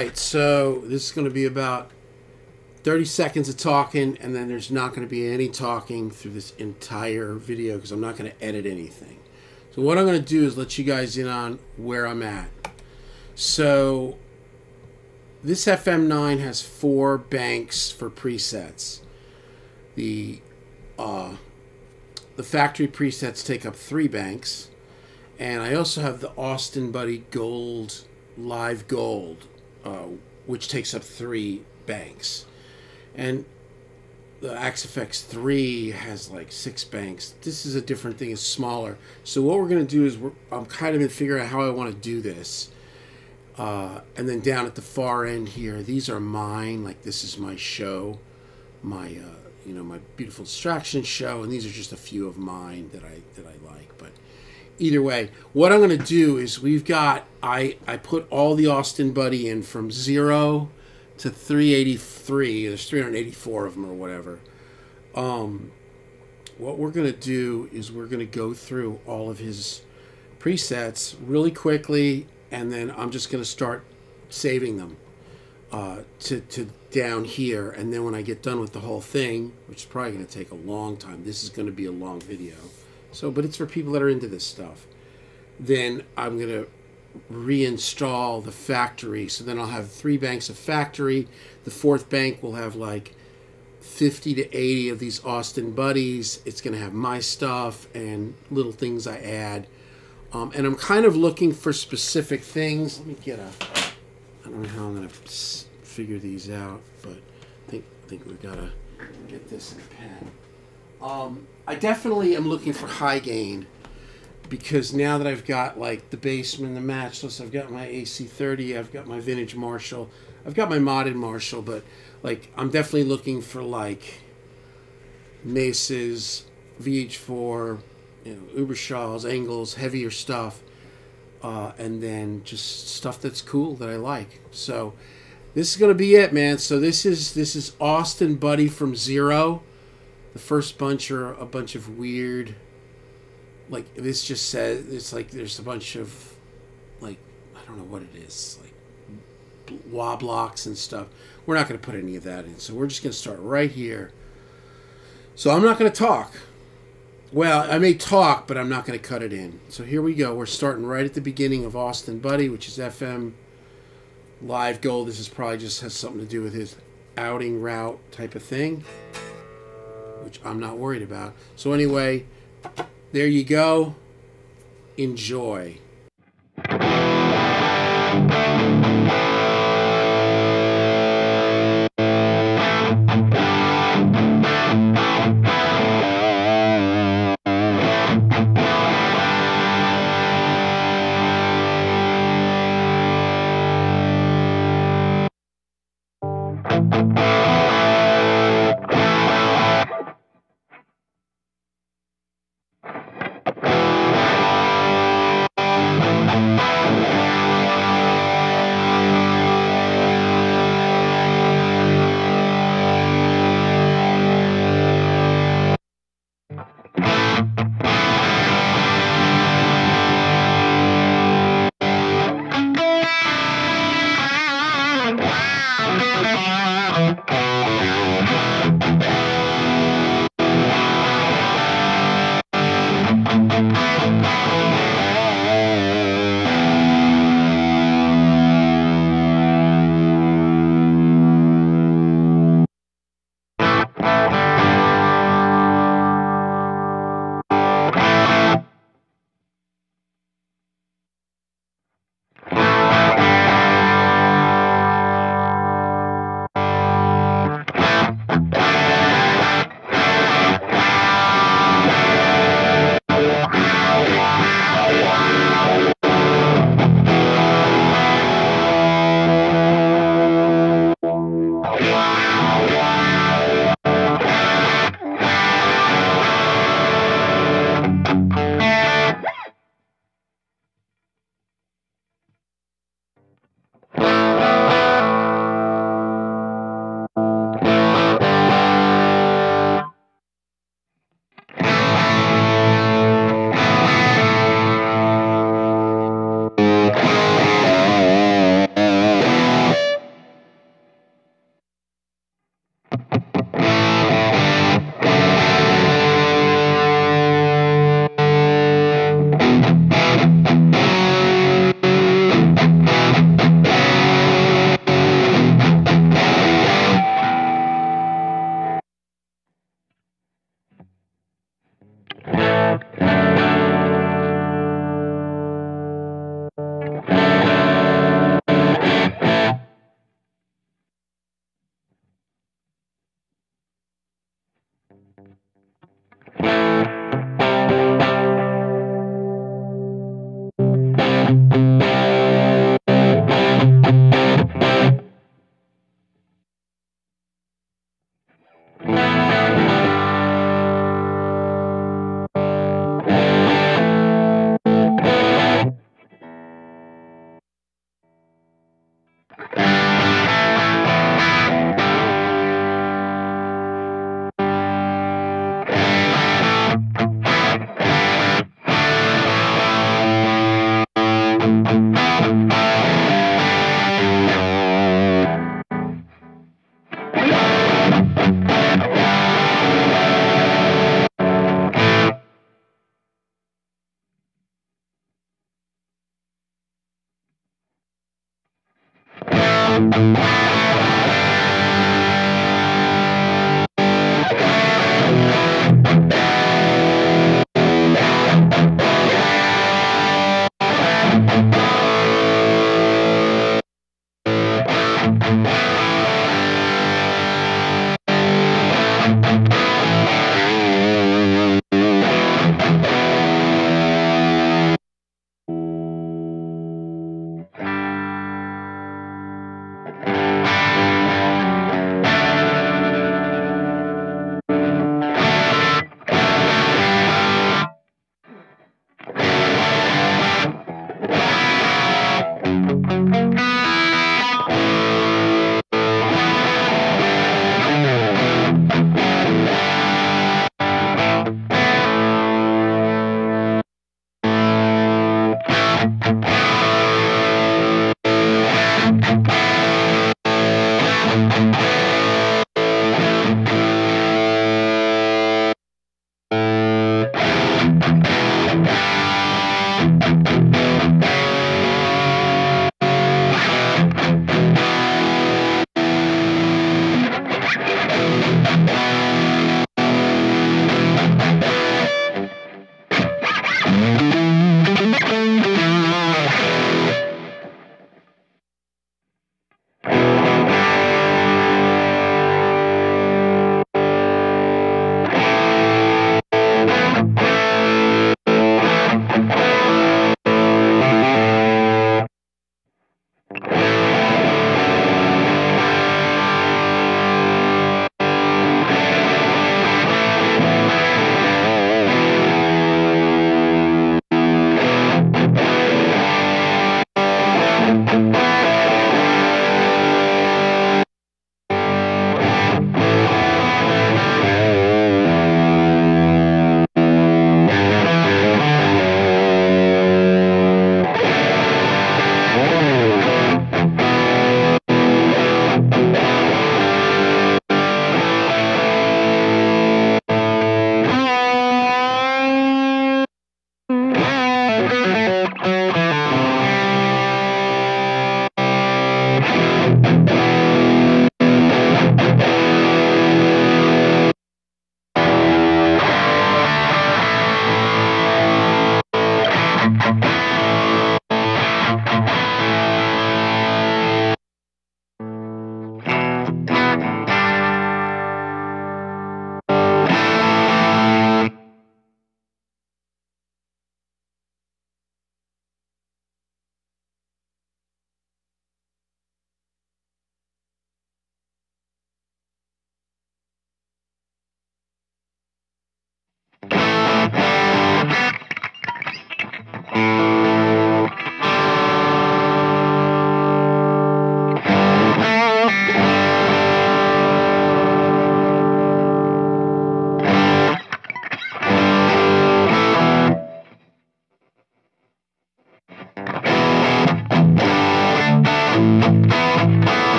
right, so this is going to be about 30 seconds of talking, and then there's not going to be any talking through this entire video because I'm not going to edit anything. So what I'm going to do is let you guys in on where I'm at. So this FM9 has 4 banks for presets. The factory presets take up 3 banks, and I also have the Austin Buddy Gold Live Gold, which takes up 3 banks. And the Axe-Fx 3 has like 6 banks. This is a different thing, it's smaller. So what we're going to do is I'm kind of figuring out how I want to do this. And then down at the far end here, these are mine. Like this is my show, my my Beautiful Distraction show, and these are just a few of mine that I like. But either way, what I'm going to do is I put all the Austin Buddy in from 0 to 383. There's 384 of them or whatever. What we're going to do is we're going to go through all of his presets really quickly, and then I'm just going to start saving them to down here. And then when I get done with the whole thing, which is probably going to take a long time, this is going to be a long video. But it's for people that are into this stuff. Then I'm going to reinstall the factory. So then I'll have 3 banks of factory. The 4th bank will have like 50 to 80 of these Austin Buddies. It's going to have my stuff and little things I add. And I'm kind of looking for specific things. Let me get I don't know how I'm going to figure these out, but I think we've got to get this in a pen. I definitely am looking for high gain, because now that I've got like the Bassman, the Matchless, I've got my AC30, I've got my Vintage Marshall, I've got my modded Marshall, but like I'm definitely looking for like Maces, VH4, Ubershaws, Engels, heavier stuff, and then just stuff that's cool that I like. So this is gonna be it, man. So this is Austin Buddy from 0. The first bunch are a bunch of weird, like this just says, it's like there's a bunch of, like, I don't know what it is, like woblocks and stuff. We're not going to put any of that in, so we're just going to start right here. So I'm not going to talk. Well, I may talk, but I'm not going to cut it in. So here we go. We're starting right at the beginning of Austin Buddy, which is FM Live Gold. This is probably just has something to do with his outing route type of thing, which I'm not worried about. So anyway, there you go. Enjoy.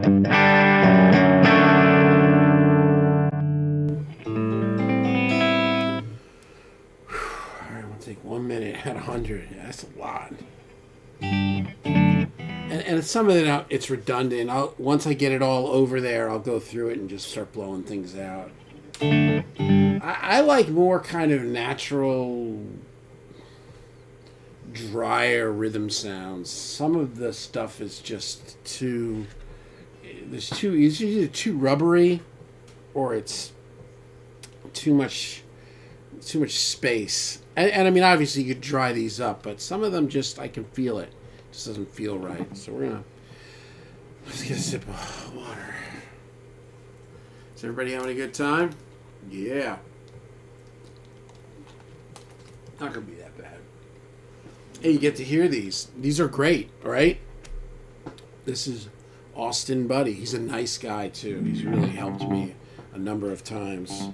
Alright, I'm gonna take 1 minute at 100. Yeah, that's a lot. And some of it out, it's redundant. Once I get it all over there, I'll go through it and just start blowing things out. I like more kind of natural, drier rhythm sounds. Some of the stuff is just too. It's either too rubbery, or it's too much space. And I mean, obviously you could dry these up, but some of them just I can feel it. It just doesn't feel right. So let's get a sip of water. Is everybody having a good time? Yeah. Not gonna be that bad. Hey, you get to hear these. These are great, right? This is Austin Buddy. He's a nice guy too. He's really helped me a number of times.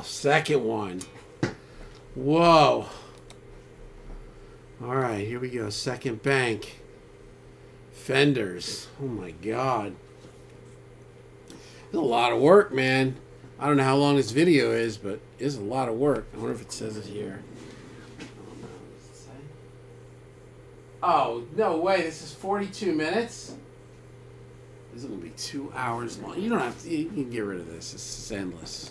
second one. Whoa. All right, here we go. Second bank. Fenders. Oh my God. It's a lot of work, man. I don't know how long this video is, but it's a lot of work. I wonder if it says it here. Oh, no way. This is 42 minutes? This is going to be 2 hours long. You don't have to, you can get rid of this. It's endless.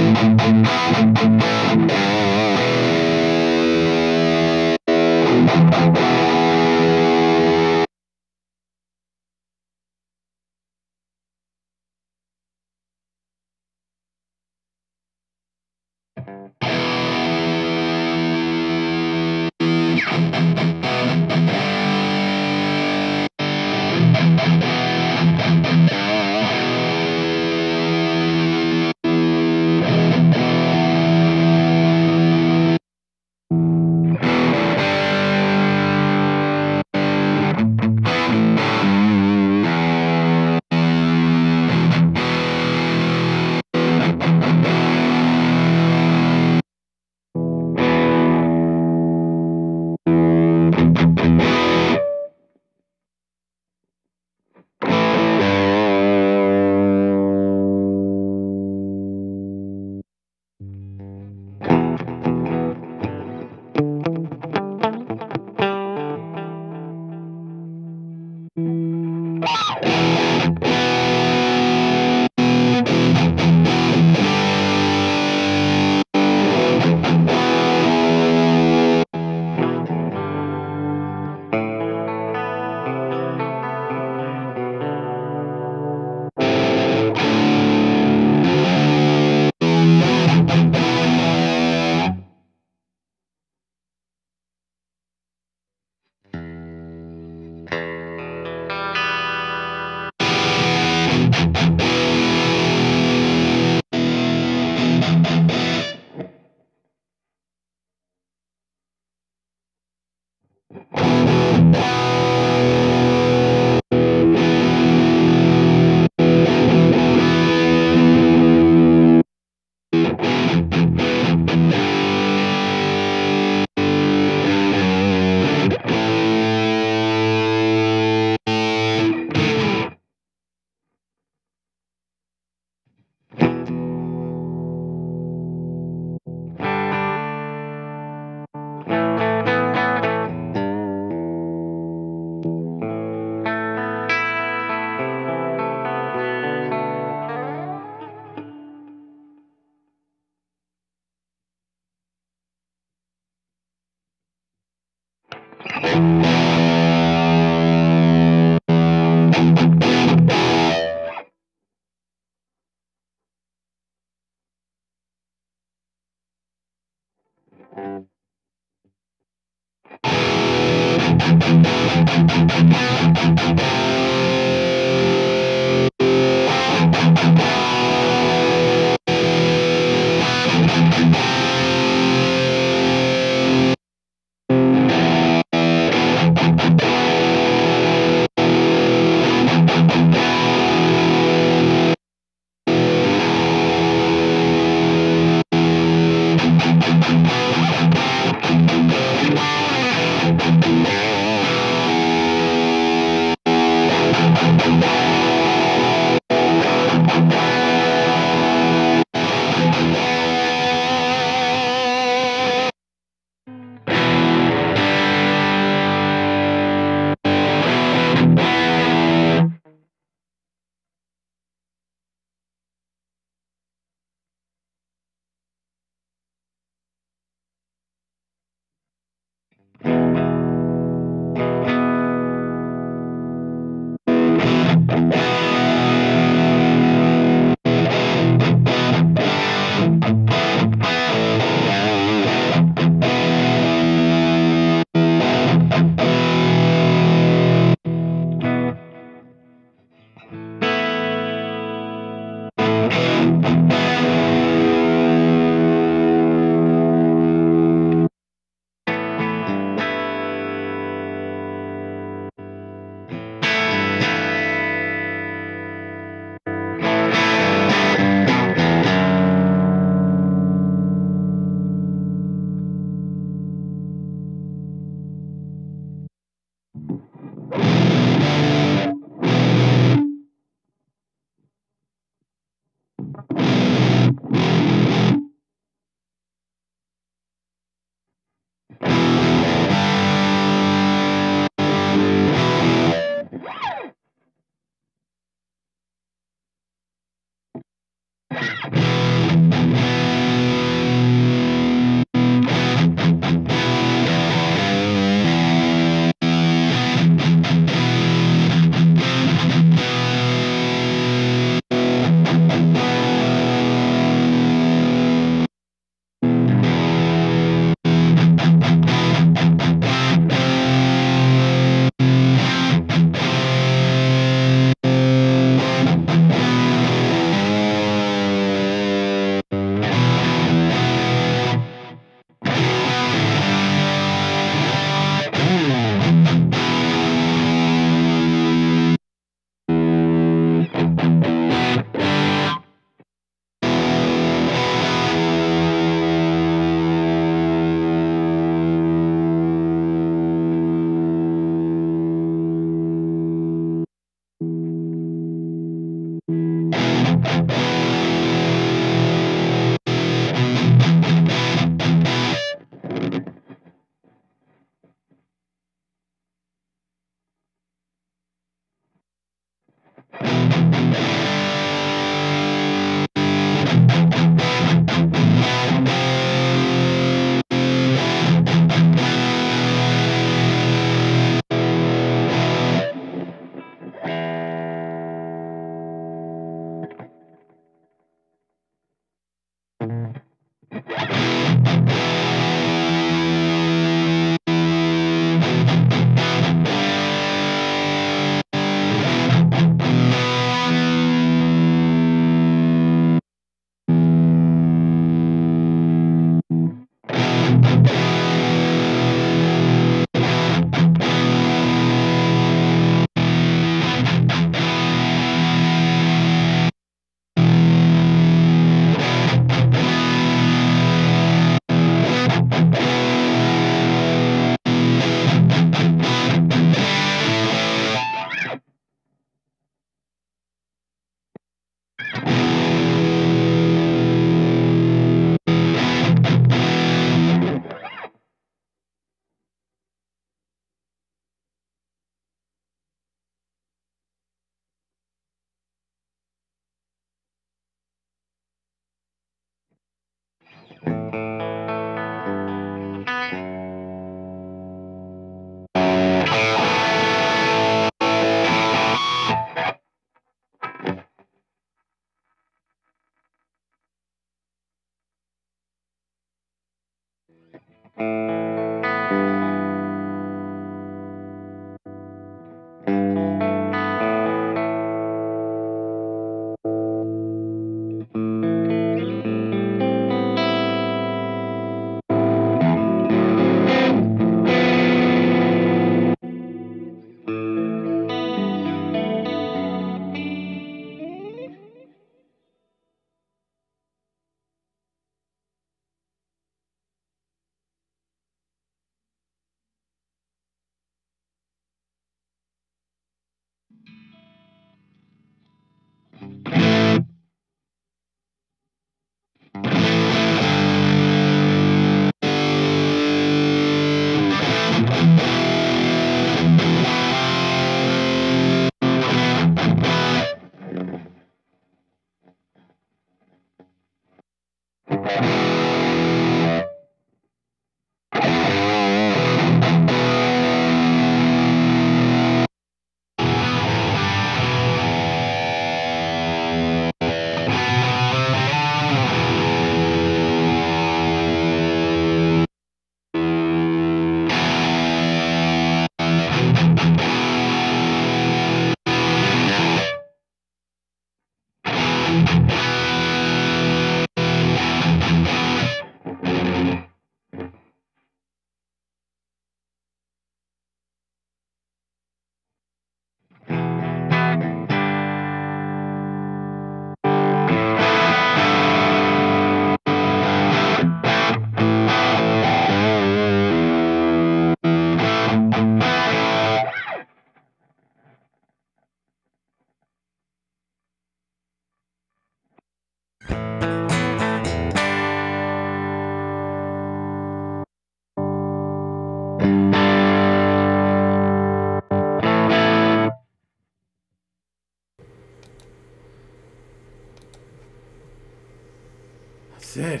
That's it.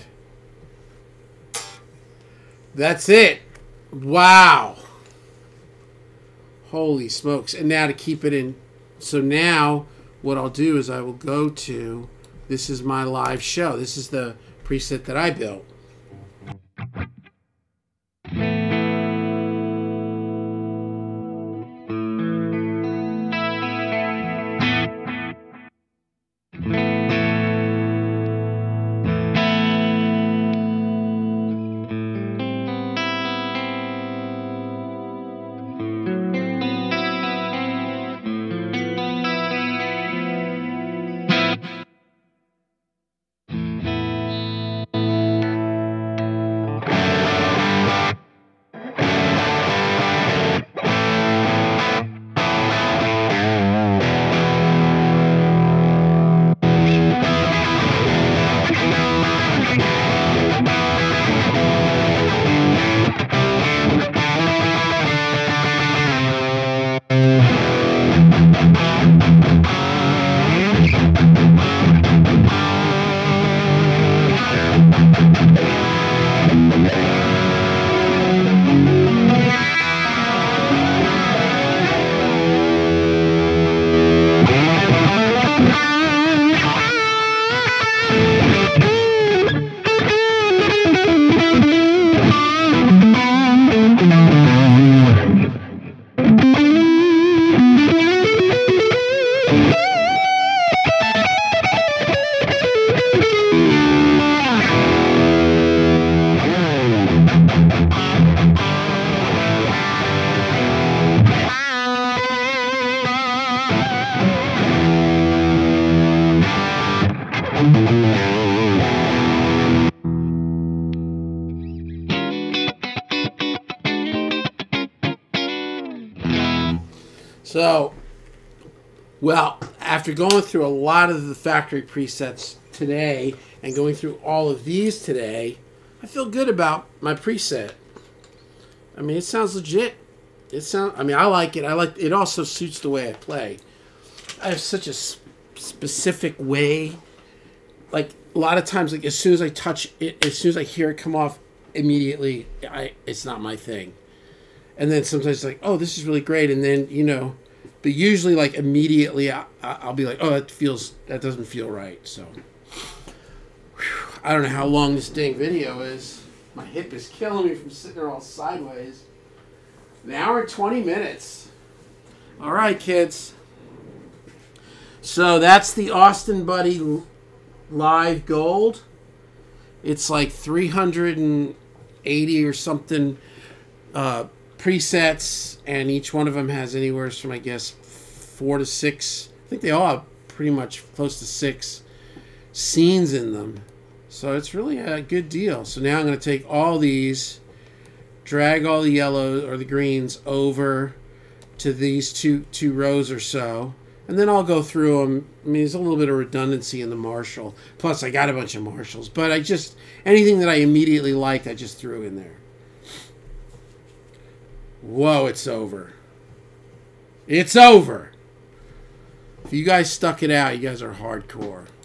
That's it. Wow. Holy smokes. And now to keep it in. So now what I'll do is I will go to, this is my live show. This is the preset that I built. So, well, after going through a lot of the factory presets today and going through all of these today, I feel good about my preset. I mean, it sounds legit. I mean, I like it. It also suits the way I play. I have such a specific way. Like, a lot of times, like, as soon as I touch it, as soon as I hear it come off, immediately, it's not my thing. And then sometimes it's like, oh, this is really great. And then, you know, but usually, like, immediately, I'll be like, oh, that doesn't feel right. So, whew, I don't know how long this dang video is. My hip is killing me from sitting there all sideways. An hour and 20 minutes. All right, kids. So that's the Austin Buddy Live Gold. It's like 380 or something presets, and each one of them has anywhere from, I guess, 4 to 6. I think they all have pretty much close to 6 scenes in them. So it's really a good deal. So now I'm going to take all these, drag all the yellows or the greens over to these two rows or so, and then I'll go through them. I mean, there's a little bit of redundancy in the Marshall. Plus, I got a bunch of Marshalls, but anything that I immediately liked, I just threw in there. Whoa, it's over. It's over. If you guys stuck it out, you guys are hardcore.